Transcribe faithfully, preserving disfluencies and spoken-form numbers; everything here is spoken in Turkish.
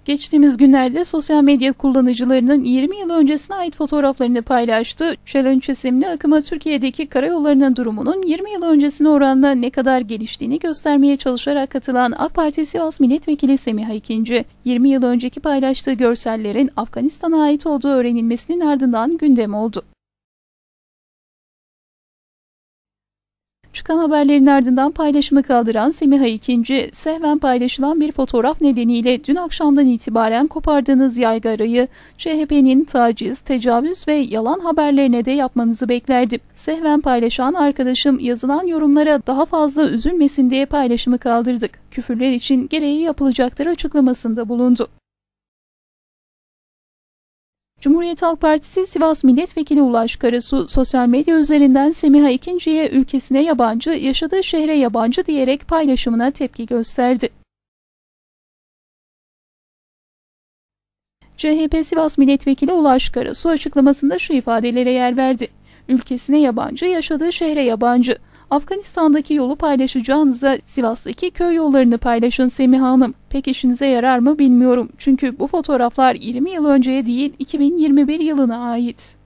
Geçtiğimiz günlerde sosyal medya kullanıcılarının yirmi yıl öncesine ait fotoğraflarını paylaştı. Challenge isimli akıma Türkiye'deki karayollarının durumunun yirmi yıl öncesine oranla ne kadar geliştiğini göstermeye çalışarak katılan AK Parti Sivas Milletvekili Semiha İkinci, yirmi yıl önceki paylaştığı görsellerin Afganistan'a ait olduğu öğrenilmesinin ardından gündem oldu. Çıkan haberlerin ardından paylaşımı kaldıran Semiha İkinci, sehven paylaşılan bir fotoğraf nedeniyle dün akşamdan itibaren kopardığınız yaygarayı C H P'nin taciz, tecavüz ve yalan haberlerine de yapmanızı beklerdim. Sehven paylaşan arkadaşım yazılan yorumlara daha fazla üzülmesin diye paylaşımı kaldırdık. Küfürler için gereği yapılacaktır açıklamasında bulundu. Cumhuriyet Halk Partisi Sivas Milletvekili Ulaş Karasu, sosyal medya üzerinden Semiha İkinci'ye ülkesine yabancı, yaşadığı şehre yabancı diyerek paylaşımına tepki gösterdi. C H P Sivas Milletvekili Ulaş Karasu açıklamasında şu ifadelere yer verdi. Ülkesine yabancı, yaşadığı şehre yabancı. Afganistan'daki yolu paylaşacağınıza Sivas'taki köy yollarını paylaşın Semiha Hanım. Pek işinize yarar mı bilmiyorum. Çünkü bu fotoğraflar yirmi yıl önceye değil iki bin yirmi bir yılına ait.